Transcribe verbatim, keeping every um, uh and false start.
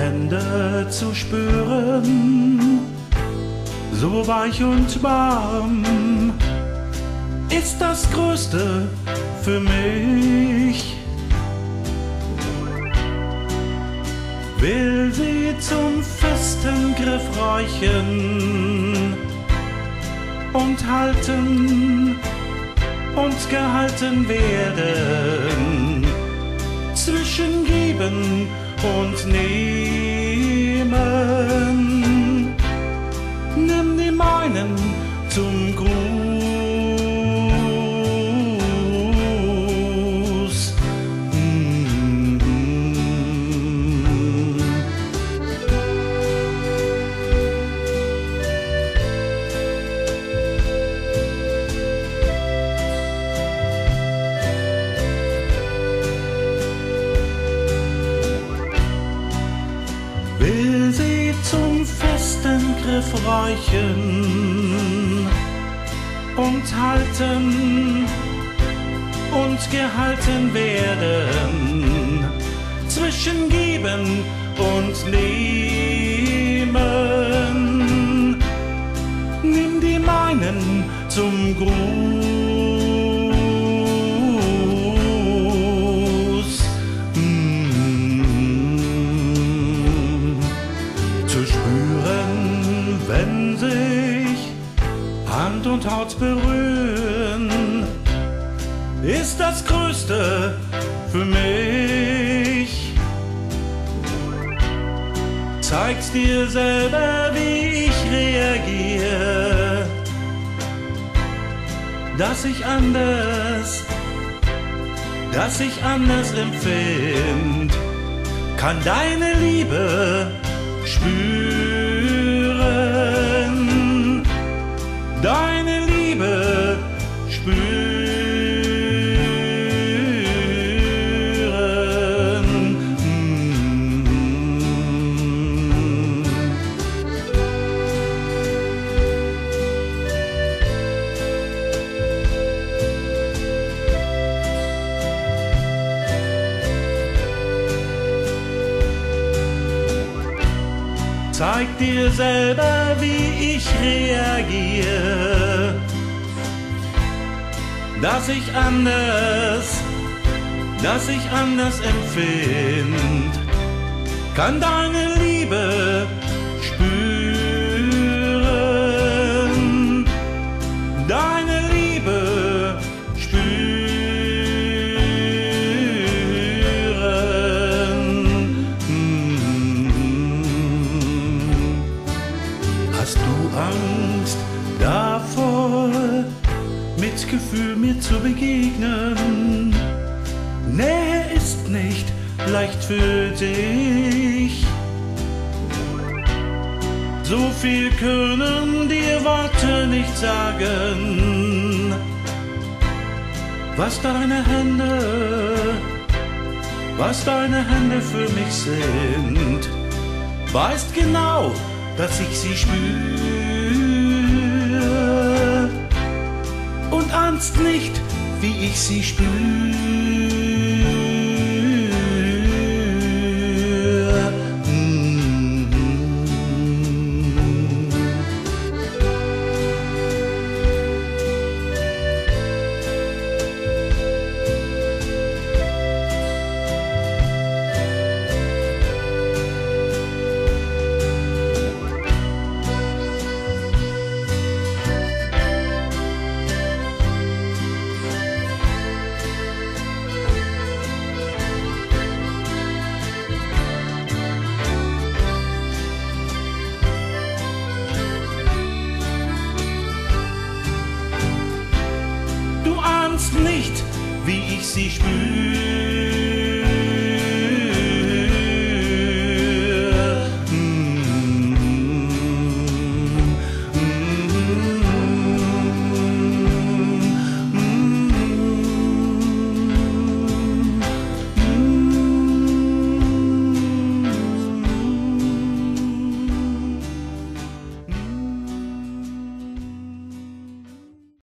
Hände zu spüren, so weich und warm, ist das Größte für mich. Will sie zum festen Griff reichen und halten und gehalten werden, zwischen Geben und Nehmen. Nimm die meinen zum Gruß. Mm-hmm. Will sie zum festen Griff reichen und halten und gehalten werden, zwischen Geben und Nehmen. Nimm die meinen zum Gruß. Zu spüren, wenn sich Hand und Haut berühren, ist das Größte für mich. Zeig's dir selber, wie ich reagiere, dass ich anders, dass ich anders empfind, kann deine Liebe spüren, deine Liebe spüren. Zeig dir selber, wie ich reagiere, dass ich anders, dass ich anders empfind, kann deine Liebe spüren, deine Liebe spüren. Hast du Angst davor, mit Gefühl mir zu begegnen? Nähe ist nicht leicht für dich. So viel können dir Worte nicht sagen, was deine Hände, was deine Hände für mich sind. Weißt genau, dass ich sie spüre, und ahnst nicht, wie ich sie spüre. Mm-hmm. Du ahnst nicht, wie ich sie spüre.